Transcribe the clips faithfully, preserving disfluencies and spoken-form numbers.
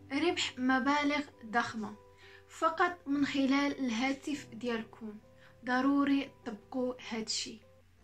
ربح مبالغ ضخمة فقط من خلال الهاتف ديالكم. ضروري تطبقوا هادشي.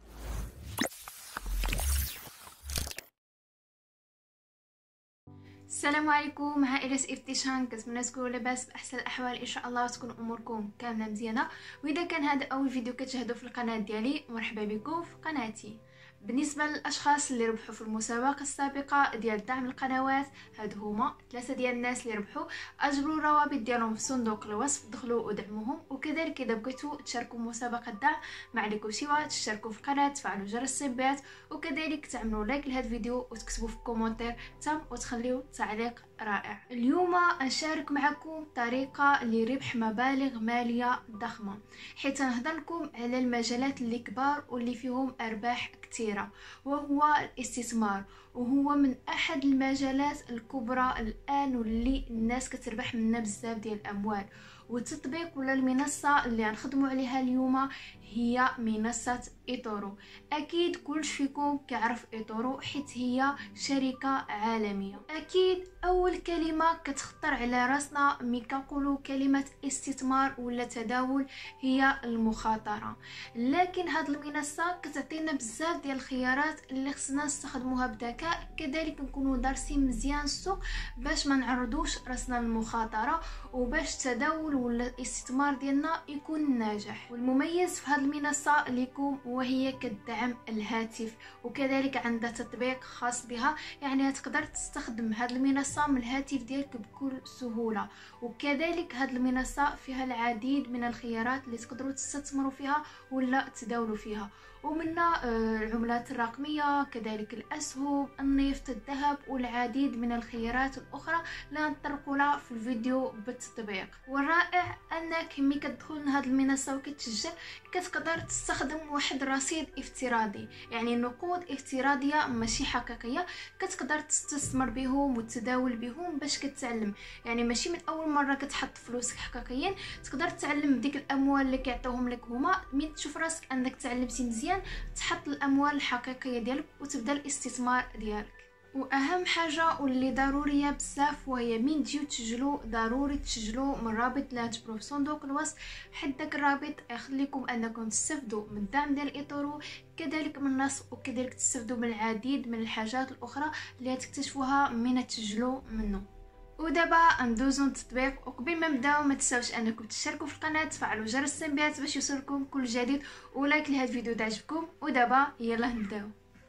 السلام عليكم عائلة افتيشان، كنتمنى تكونوا لاباس باحسن الاحوال ان شاء الله، وتكون اموركم كامله مزيانه. واذا كان هذا اول فيديو كتشاهدوا في القناه ديالي، مرحبا بكم في قناتي. بالنسبه للاشخاص اللي ربحوا في المسابقه السابقه ديال دعم القنوات، هادو هما ثلاثه ديال الناس اللي ربحوا. اجبروا الروابط ديالهم في صندوق الوصف، دخلوا ودعموهم. وكذلك اذا بغيتوا تشاركوا مسابقه الدعم، ما عليكم سوى تشتركوا في القناه، تفعلوا جرس التنبيهات، وكذلك تعملوا لايك لهذا الفيديو وتكتبوا في الكومنتير تم وتخليوا تعليق رائع. اليوم نشارك معكم طريقه لربح مبالغ ماليه ضخمه، حيت نهضر لكم على المجالات اللي كبار واللي فيهم ارباح كثيره، وهو الاستثمار. وهو من احد المجالات الكبرى الان واللي الناس كتربح منها بزاف ديال الاموال. والتطبيق ولا المنصه اللي غنخدموا عليها اليوم هي منصه ايتورو. اكيد كلش فيكم كيعرف ايتورو حيت هي شركه عالميه. اكيد اول كلمه كتخطر على راسنا ملي كنقولوا كلمه استثمار ولا تداول هي المخاطره، لكن هاد المنصه كتعطينا بزاف ديال الخيارات اللي خصنا نستخدموها بذكاء. كذلك نكونوا دارسين مزيان السوق باش ما نعرضوش راسنا للمخاطره، وباش التداول ولا الاستثمار ديالنا يكون ناجح. والمميز في هاد المنصه ليكم وهي كتدعم الهاتف، وكذلك عندها تطبيق خاص بها، يعني تقدر تستخدم هاد المنصه من الهاتف ديالك بكل سهوله. وكذلك هاد المنصه فيها العديد من الخيارات اللي تقدروا تستثمروا فيها ولا تداولوا فيها، ومنها العملات الرقميه، كذلك الاسهم، النفط، الذهب، والعديد من الخيارات الاخرى لا نطرقوا لها في الفيديو بالتطبيق. والرائع انك ملي كتدخل لهاد المنصه وكتسجل كتقدر تستخدم واحد رصيد افتراضي، يعني نقود افتراضيه ماشي حقيقيه، كتقدر تستثمر بهم وتداول بهم باش كتعلم. يعني ماشي من اول مره كتحط فلوسك حقيقيا، تقدر تعلم بديك الاموال اللي كيعطيوهم لك هما. من تشوف راسك انك تعلمتي مزيان، تحط الاموال الحقيقيه ديالك وتبدا الاستثمار ديالك. واهم حاجه واللي ضروريه بزاف وهي من تجيو تسجلوا، ضروري تسجلوا من الرابط اللي غتجبروه في صندوق الوصف. حيت داك الرابط يخليكم انكم تستافدوا من الدعم ديال ايتورو، كذلك من النص، وكذلك تستافدوا من العديد من الحاجات الاخرى اللي تكتشفوها من تسجلوا منه. ودابا ندوزو للتطبيق. وقبل ما نبداو ما تنساوش انكم تشتركوا في القناه، تفعلوا جرس التنبيهات باش يوصلكم كل جديد، ولايك لهذا الفيديو اذا عجبكم. ودابا يلا نبداو.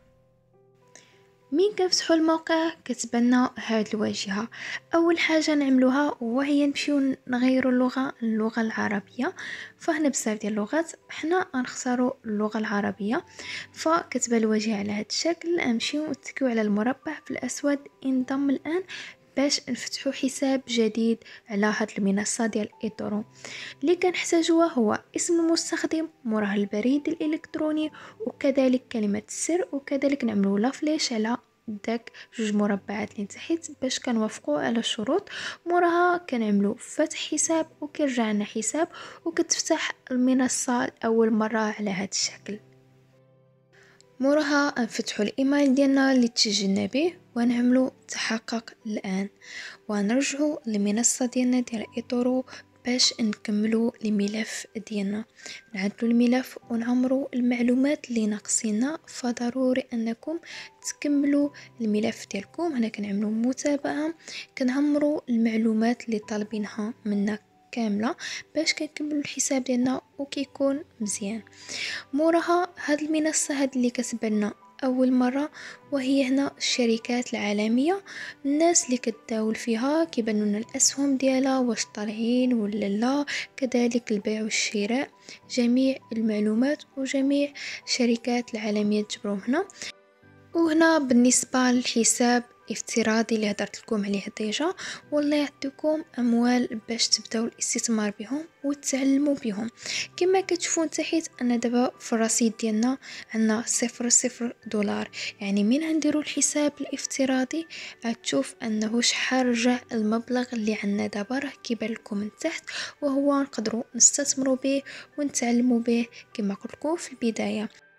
من كنفتحوا الموقع كتبان هاد الواجهه. اول حاجه نعملوها وهي نمشيو نغيروا اللغه اللغه العربيه. فهنا بزاف ديال اللغات، حنا غنختاروا اللغه العربيه. فكتبان الواجهه على هاد الشكل. نمشيو نتكيو على المربع في الاسود انضم الان باش نفتحوا حساب جديد على هاد المنصه ديال ايتورو. اللي كنحتاجوه هو اسم المستخدم، موراه البريد الالكتروني، وكذلك كلمه السر، وكذلك نعملوا لا فليش على داك جوج مربعات اللي تحت باش كنوافقوا على الشروط. موراها كنعملوا فتح حساب وكيرجع لنا حساب، وكتفتح المنصه لاول مره على هاد الشكل. موراها نفتحوا الايميل ديالنا اللي تسجلنا به ونعملوا تحقق الان، ونرجعوا للمنصه ديالنا ديال ايتورو باش نكملوا الملف ديالنا. نعدلوا الملف ونعمروا المعلومات اللي ناقصينا. فضروري انكم تكملوا الملف ديالكم. هنا كنعملوا متابعه، كنعمروا المعلومات اللي طالبينها منا كامله باش كنكملوا الحساب ديالنا وكيكون مزيان. موراها هاد المنصه هاد اللي كتبان اول مره، وهي هنا الشركات العالميه، الناس اللي كتداول فيها كيبانوا لنا الاسهم ديالها واش طالعين ولا لا، كذلك البيع والشراء، جميع المعلومات وجميع الشركات العالميه تجبرهم هنا. وهنا بالنسبه للحساب افتراضي اللي هدرت لكم عليه ديجا، والله يعطيكم اموال باش تبداو الاستثمار بهم وتعلموا بهم. كما كتشوفون تحت ان دابا في الرصيد ديالنا عندنا صفر صفر دولار، يعني من نديروا الحساب الافتراضي غتشوف انه شحال رجع المبلغ اللي عندنا دابا. راه كيبان لكم من تحت، وهو نقدروا نستثمروا به ونتعلموا به كما قلت لكم في البدايه.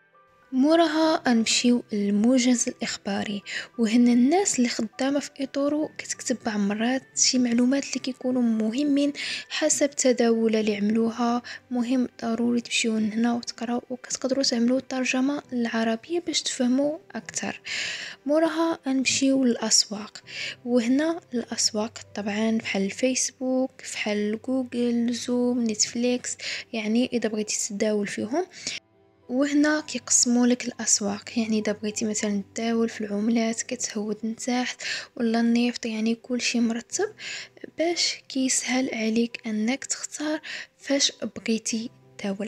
موراها نمشيو للموجز الاخباري، وهنا الناس اللي خدامه في اطورو كتكتب بعض مرات شي معلومات اللي كيكونوا مهمين حسب التداول اللي عملوها. مهم ضروري تمشيو هنا وتقراو، وكتقدروا تعملوا ترجمه للعربيه باش تفهموا اكثر. موراها نمشيو للاسواق، وهنا الاسواق طبعا بحال الفيسبوك، بحال جوجل، زوم، نتفليكس، يعني اذا بغيتي تداول فيهم. وهنا كيقسموا لك الاسواق، يعني اذا بغيتي مثلا تداول في العملات كتهود من تحت، ولا النفط، يعني كل شيء مرتب باش كيسهل عليك انك تختار فاش بغيتي تداول.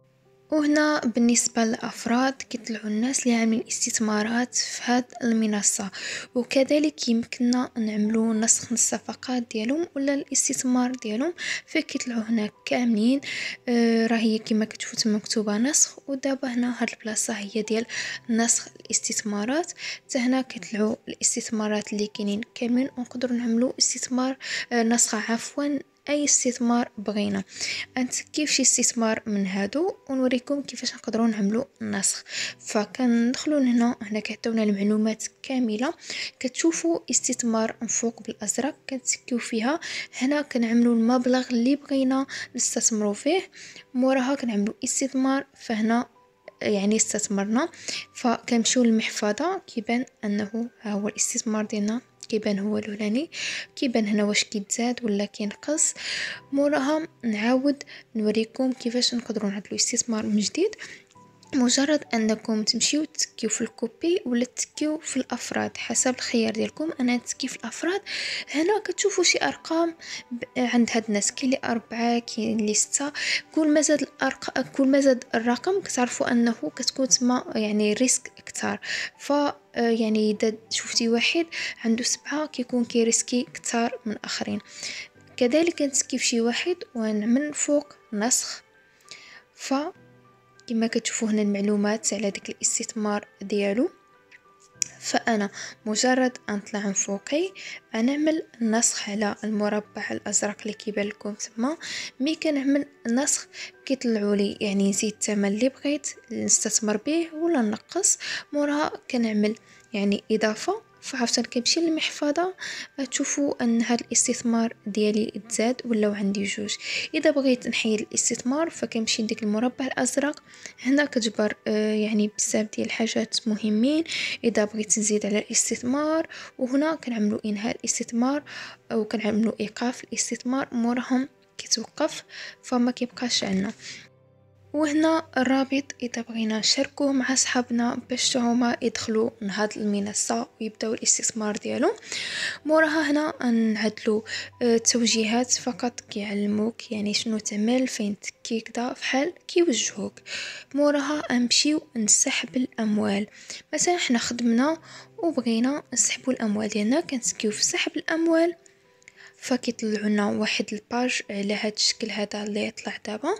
وهنا بالنسبة للأفراد كيطلعوا الناس اللي عاملين استثمارات في هاد المنصة، وكذلك يمكننا نعملوا نسخ الصفقات ديالهم ولا الاستثمار ديالهم. فكيطلعوا هنا كاملين. آه راه هي كما كتشوفوا تما مكتوبه نسخ، ودابا هنا هاد البلاصه هي ديال نسخ الاستثمارات. حتى هنا كيطلعوا الاستثمارات اللي كاينين كاملين، ونقدروا نعملوا استثمار آه نسخه عفوا اي استثمار بغينا. غنتسكيو شي استثمار من هادو ونوريكم كيفاش نقدروا نعملوا النسخ. فكندخلوا هنا، هنا كيعطيونا المعلومات كامله. كتشوفوا استثمار من فوق بالازرق كنتسكيو فيها. هنا كنعملوا المبلغ اللي بغينا نستثمروا فيه، موراها كنعملوا استثمار. فهنا يعني استثمرنا، فكنمشيو للمحفظه كيبان انه ها هو الاستثمار ديالنا، كيبان هو الاولاني، كيبان هنا واش كيتزاد ولا كينقص. موراها نعاود نوريكم كيفاش نقدروا نعدلوا استثمار من جديد. مجرد انكم تمشيو تسكيو في الكوبي ولا تسكيو في الافراد حسب الخيار ديالكم. انا نتسكي في الافراد. هنا كتشوفوا شي ارقام عند هاد الناس، كاين اللي أربعة، كاين اللي ستة. كل ما زاد الارقام، كل ما زاد الرقم كتعرفوا انه كتكون تما يعني ريسك اكثر. ف يعني اذا شفتي واحد عنده سبعة كيكون كيريسكي اكثر من اخرين. كذلك نتسكي في شي واحد ونعمل فوق نسخ. ف كما كتشوفوا هنا المعلومات على ديك الاستثمار ديالو. فانا مجرد نطلع من فوقي نعمل نسخ على المربع الازرق اللي كيبان لكم تما. مي كنعمل نسخ كيطلعوا لي يعني نزيد الثمن اللي بغيت نستثمر به ولا نقص. موراها كنعمل يعني اضافه. فعرفت كنمشي للمحفظه تشوفوا ان هذا الاستثمار ديالي تزاد ولا عندي جوج. اذا بغيت نحيد الاستثمار فكنمشي لديك المربع الازرق. هنا كتجبر آه يعني بزاف ديال الحاجات مهمين. اذا بغيت نزيد على الاستثمار، وهنا كنعملوا انهاء الاستثمار او كنعملوا ايقاف الاستثمار، موراهم كيتوقف فما كيبقاش عندنا. وهنا الرابط اذا بغينا نشاركوه مع صحابنا باش هما يدخلوا لهاد المنصه ويبداو الاستثمار ديالهم. موراها هنا نعدلوا التوجيهات فقط كيعلموك يعني شنو تعمل، فين تكي كدا فحال كيوجهوك. موراها نمشيو نسحب الاموال. مثلا حنا خدمنا وبغينا نسحبوا الاموال ديالنا، كنسكيو في سحب الاموال. فكيطلعوا لنا واحد الباج على هاد الشكل هذا اللي يطلع دابا.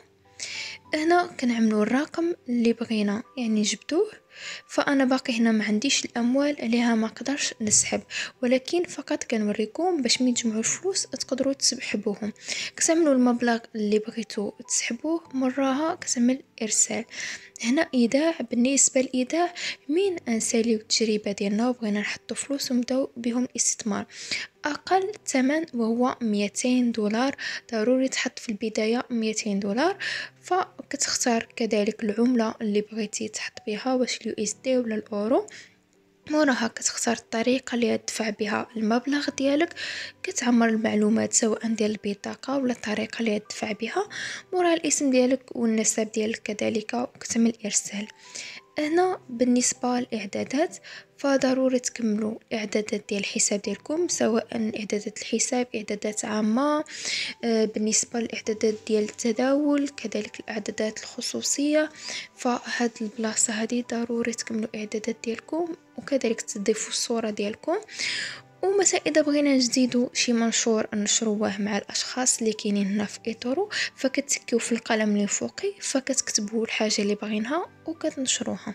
هنا كنعملوا الرقم اللي بغينا يعني نجبدوه. فانا باقي هنا ما عنديش الاموال عليها ما قدرش نسحب، ولكن فقط كنوريكم باش ملي تجمعوا الفلوس تقدروا تسحبوهم. كتعملوا المبلغ اللي بغيتو تسحبوه مراها كتعمل ارسال. هنا ايداع. بالنسبه للايداع مين نساليو التجربه ديالنا وبغينا نحطوا فلوس ونبداو بهم الاستثمار، اقل ثمن وهو مئتين دولار. ضروري تحط في البدايه مئتين دولار. فكتختار كذلك العمله اللي بغيتي تحط بها، واش اليو اس دي ولا الاورو. موراها كتختار الطريقه اللي تدفع بها المبلغ ديالك. كتعمر المعلومات سواء ديال البطاقه ولا الطريقه اللي تدفع بها. موراها الاسم ديالك والنسب ديالك كذلك، وكتعمل ارسال. هنا بالنسبه للاعدادات فضروري تكملوا الاعدادات ديال الحساب ديالكم، سواء اعدادات الحساب، اعدادات عامه. آه بالنسبه للاعدادات ديال التداول كذلك الاعدادات الخصوصيه. فهاد البلاصه هذه ضروري تكملوا اعدادات ديالكم، وكذلك تضيفوا الصوره ديالكم. ومثلا اذا بغينا نزيدو شي منشور نشروه مع الاشخاص اللي كاينين هنا في ايتورو، فكتسكيو في القلم اللي فوقي فكتكتبوا الحاجه اللي بغينها وكتنشروها.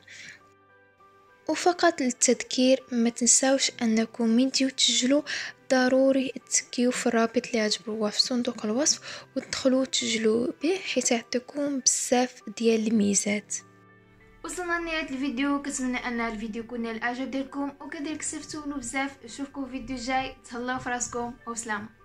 وفقط للتذكير ما تنساوش انكم من تجيو تسجلوا ضروري تسكيو في الرابط اللي غتجبروه في صندوق الوصف وتدخلوا تسجلوا به، حيت يعطيكم بزاف ديال الميزات. وصلنا لنهايه الفيديو. كنتمنى ان الفيديو يكون نال الاعجاب ديالكم وكذلك استفدتوا منه بزاف. نشوفكم في الفيديو الجاي. تهلاو فراسكم وسلام.